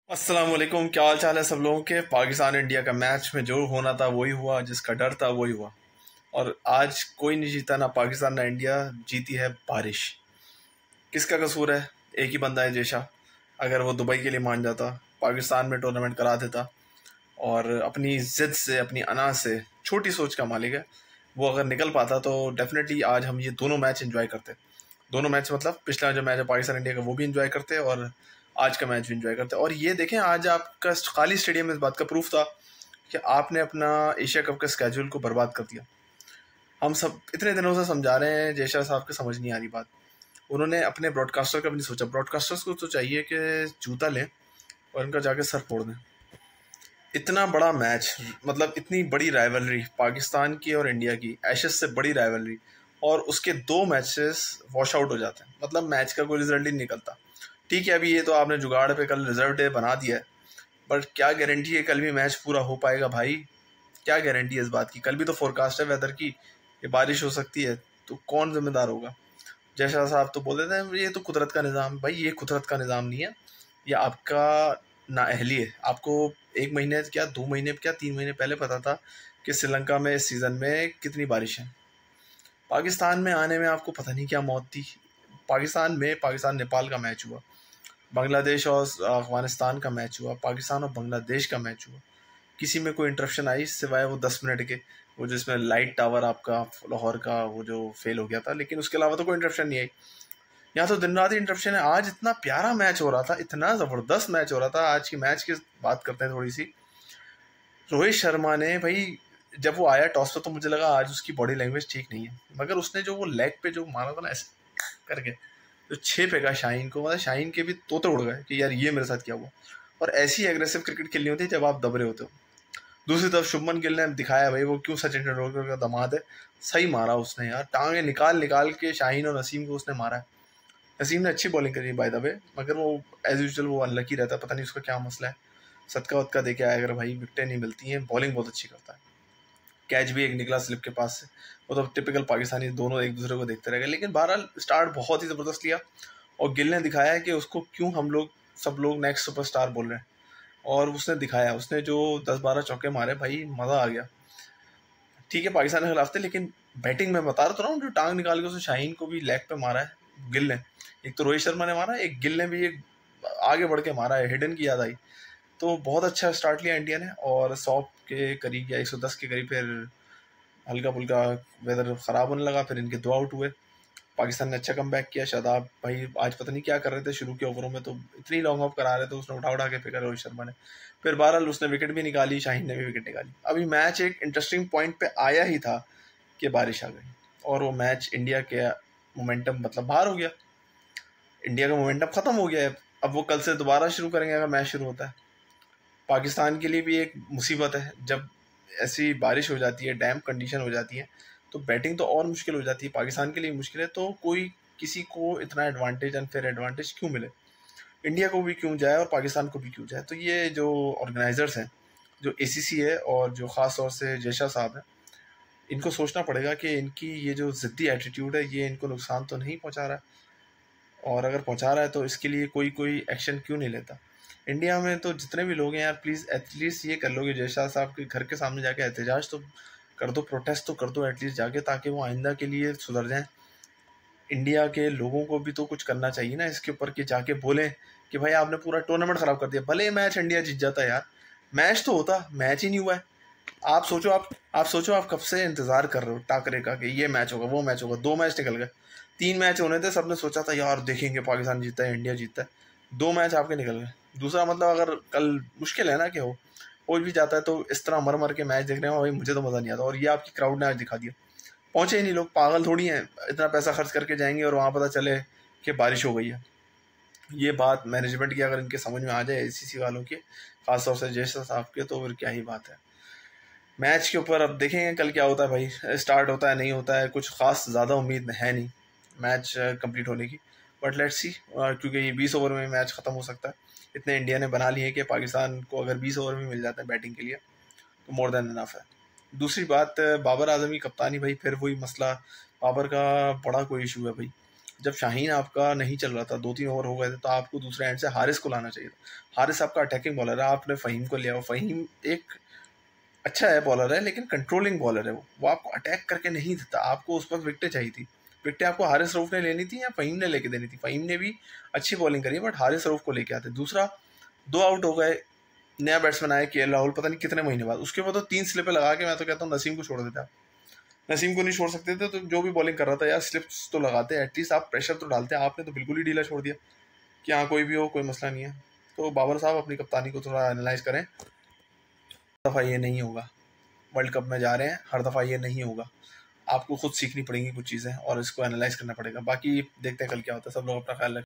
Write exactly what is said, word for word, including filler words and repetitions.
अस्सलाम वालेकुम। क्या हाल चाल है सब लोगों के। पाकिस्तान इंडिया का मैच में जो होना था वही हुआ, जिसका डर था वही हुआ। और आज कोई नहीं जीता, ना पाकिस्तान ना इंडिया। जीती है बारिश। किसका कसूर है? एक ही बंदा है, जेशा। अगर वो दुबई के लिए मान जाता, पाकिस्तान में टूर्नामेंट करा देता और अपनी जिद से, अपनी अना से, छोटी सोच का मालिक है वो, अगर निकल पाता तो डेफिनेटली आज हम ये दोनों मैच एंजॉय करते। दोनों मैच मतलब पिछला जो मैच है पाकिस्तान इंडिया का वो भी एंजॉय करते और आज का मैच भी एंजॉय करते। और ये देखें, आज आपका खाली स्टेडियम इस बात का प्रूफ था कि आपने अपना एशिया कप के स्केड्यूल को बर्बाद कर दिया। हम सब इतने दिनों से समझा रहे हैं, जयशा साहब के समझ नहीं आ रही बात। उन्होंने अपने ब्रॉडकास्टर का भी नहीं सोचा। ब्रॉडकास्टर्स को तो चाहिए कि जूता लें और इनका जाके सर फोड़ दें। इतना बड़ा मैच, मतलब इतनी बड़ी राइवलरी पाकिस्तान की और इंडिया की, एशेस से बड़ी राइवलरी, और उसके दो मैचेस वॉश आउट हो जाते हैं। मतलब मैच का कोई रिजल्ट ही नहीं निकलता। ठीक है, अभी ये तो आपने जुगाड़ पे कल रिजर्व डे बना दिया है, बट क्या गारंटी है कल भी मैच पूरा हो पाएगा भाई? क्या गारंटी है इस बात की? कल भी तो फोरकास्ट है वेदर की, ये बारिश हो सकती है, तो कौन जिम्मेदार होगा? जैसा साहब तो बोल देते हैं ये तो कुदरत का निज़ाम। भाई ये कुदरत का निज़ाम नहीं है, ये आपका नाअहली है। आपको एक महीने क्या, दो महीने क्या, तीन महीने पहले पता था कि श्रीलंका में इस सीज़न में कितनी बारिश है। पाकिस्तान में आने में आपको पता नहीं क्या मौत थी। पाकिस्तान में पाकिस्तान नेपाल का मैच हुआ, बांग्लादेश और अफगानिस्तान का मैच हुआ, पाकिस्तान और बांग्लादेश का मैच हुआ। किसी में कोई इंटरप्शन आई सिवाय वो दस मिनट के, वो जिसमें लाइट टावर आपका लाहौर का वो जो फेल हो गया था, लेकिन उसके अलावा तो कोई इंटरप्शन नहीं आई। यहाँ तो दिन रात ही इंटरप्शन है। आज इतना प्यारा मैच हो रहा था, इतना ज़बरदस्त मैच हो रहा था। आज की मैच की बात करते हैं थोड़ी सी। रोहित शर्मा ने भाई, जब वो आया टॉस पे तो मुझे लगा आज उसकी बॉडी लैंग्वेज ठीक नहीं है, मगर उसने जो वो लेग पे जो मारा था ना ऐसे करके, जो छः फेंका शाहीन को, मतलब शाहीन के भी तोते उड़ गए कि यार ये मेरे साथ क्या हुआ। और ऐसी एग्रेसिव क्रिकेट खेलनी होती है जब आप दब रहे होते हो। दूसरी तरफ शुभमन गिल ने दिखाया भाई वो क्यों सचिन तेंदुलकर का दामाद है। सही मारा उसने यार, टांगे निकाल निकाल के शाहीन और नसीम को उसने मारा है। नसीम ने अच्छी बॉलिंग करी बाय द वे, मगर वो एज यूजुअल वो अनलकी रहता है, पता नहीं उसका क्या मसला है। सदका वदका दे के आया अगर भाई, विकटें नहीं मिलती हैं। बॉलिंग बहुत अच्छी करता है, कैच भी एक निकला स्लिप के पास से। वो तो टिपिकल पाकिस्तानी, दोनों एक दूसरे को देखते रह गए। लेकिन बहरहाल स्टार्ट बहुत ही ज़बरदस्त लिया और गिल ने दिखाया है कि उसको क्यों हम लोग सब लोग नेक्स्ट सुपरस्टार बोल रहे हैं। और उसने दिखाया, उसने जो दस बारह चौके मारे भाई, मज़ा आ गया। ठीक है पाकिस्तान के खिलाफ थे, लेकिन बैटिंग में बता रहा तो रहा हूँ, जो टांग निकाल के उसने शाहीन को भी लेग पे मारा है गिल ने। एक तो रोहित शर्मा ने मारा, एक गिल ने भी एक आगे बढ़ के मारा है, हिडन की याद आई। तो बहुत अच्छा स्टार्ट लिया इंडिया ने, और सौ के करीब या एक सौ दस के करीब फिर हल्का फुल्का वेदर ख़राब होने लगा, फिर इनके दो आउट हुए। पाकिस्तान ने अच्छा कम बैक किया। शादाब भाई आज पता नहीं क्या कर रहे थे शुरू के ओवरों में, तो इतनी लॉन्ग ऑफ करा रहे थे, उसने उठा उठा के फेंका रोहित शर्मा ने। फिर बहरहाल उसने विकेट भी निकाली, शाहीन ने भी विकेट निकाली। अभी मैच एक इंटरेस्टिंग पॉइंट पे आया ही था कि बारिश आ गई और वो मैच इंडिया के मोमेंटम मतलब बाहर हो गया। इंडिया का मोमेंटम ख़त्म हो गया है। अब वो कल से दोबारा शुरू करेंगे अगर मैच शुरू होता है। पाकिस्तान के लिए भी एक मुसीबत है, जब ऐसी बारिश हो जाती है, डैम कंडीशन हो जाती है, तो बैटिंग तो और मुश्किल हो जाती है। पाकिस्तान के लिए मुश्किल है, तो कोई किसी को इतना एडवांटेज, अनफेयर एडवांटेज क्यों मिले? इंडिया को भी क्यों जाए और पाकिस्तान को भी क्यों जाए? तो ये जो ऑर्गेनाइजर्स हैं, जो एसीसी है और जो ख़ास तौर से जयशा साहब हैं, इनको सोचना पड़ेगा कि इनकी ये जो ज़िद्दी एटीट्यूड है ये इनको नुकसान तो नहीं पहुंचा रहा है, और अगर पहुंचा रहा है तो इसके लिए कोई कोई एक्शन क्यों नहीं लेता? इंडिया में तो जितने भी लोग हैं यार, प्लीज़ एटलीस्ट ये कर लो कि जयशाह साहब के घर के सामने जाके एहतजाज तो कर दो, प्रोटेस्ट तो कर दो एटलीस्ट जाके, ताकि वो आइंदा के लिए सुधर जाएं। इंडिया के लोगों को भी तो कुछ करना चाहिए ना इसके ऊपर, कि जाके बोलें कि भाई आपने पूरा टूर्नामेंट ख़राब कर दिया। भले मैच इंडिया जीत जाता है यार, मैच तो होता, मैच ही नहीं हुआ है। आप सोचो, आप आप सोचो आप कब से इंतज़ार कर रहे हो टाकरे का कि ये मैच होगा, वो मैच होगा। दो मैच निकल गए, तीन मैच होने थे, सबने सोचा था यार देखेंगे पाकिस्तान जीतता है, इंडिया जीतता है। दो मैच आपके निकल गए। दूसरा मतलब अगर कल मुश्किल है ना कि हो हो भी जाता है, तो इस तरह मर मर के मैच देखने में भाई मुझे तो मज़ा नहीं आता। और ये आपकी क्राउड ने आज दिखा दिया। पहुँचे ही नहीं लोग, पागल थोड़ी हैं इतना पैसा खर्च करके जाएंगे और वहाँ पता चले कि बारिश हो गई है। ये बात मैनेजमेंट की अगर इनके समझ में आ जाए, एसीसी वालों के, खासतौर से जयशा साहब के, तो फिर क्या ही बात है। मैच के ऊपर अब देखेंगे कल क्या होता है भाई, स्टार्ट होता है नहीं होता है, कुछ खास ज़्यादा उम्मीद है नहीं मैच कंप्लीट होने की। बट लेट्स सी, क्योंकि ये बीस ओवर में मैच ख़त्म हो सकता है। इतने इंडिया ने बना लिए हैं कि पाकिस्तान को अगर बीस ओवर में मिल जाता है बैटिंग के लिए तो मोर देन इनफ है। दूसरी बात, बाबर आजम की कप्तानी, भाई फिर वही मसला, बाबर का बड़ा कोई इशू है भाई। जब शाहीन आपका नहीं चल रहा था, दो तीन ओवर हो गए थे, तो आपको दूसरे एंड से हारिस को लाना चाहिए था। हारिस आपका अटैकिंग बॉलर है, आपने फ़हीम को लिया। फ़हीम एक अच्छा है बॉलर है, लेकिन कंट्रोलिंग बॉलर है। वो वो आपको अटैक करके नहीं देता। आपको उस वक्त विकटें चाहिए थी। विकटें आपको हारिस रऊफ ने लेनी थी या फ़हीम ने लेके देनी थी। फ़हीम ने भी अच्छी बॉलिंग करी, बट हारिस रऊफ को लेके आते। दूसरा, दो आउट हो गए, नया बैट्समैन आया के एल राहुल, पता नहीं कितने महीने बाद। उसके बाद तो तीन स्लिपें लगा के मैं तो कहता हूँ नसीम को छोड़ देते आप। नसीम को नहीं छोड़ सकते थे तो जो भी बॉलिंग कर रहा था यार, स्लिप्स तो लगाते, एटलीस्ट आप प्रेशर तो डालते। आपने तो बिल्कुल ही ढीला छोड़ दिया कि हाँ कोई भी हो, कोई मसला नहीं है। तो बाबर साहब अपनी कप्तानी को थोड़ा एनालाइज करें। हर दफ़ा ये नहीं होगा, वर्ल्ड कप में जा रहे हैं, हर दफ़ा ये नहीं होगा। आपको खुद सीखनी पड़ेंगी कुछ चीज़ें और इसको एनालाइज करना पड़ेगा। बाकी देखते हैं कल क्या होता है। सब लोग अपना ख्याल रखें।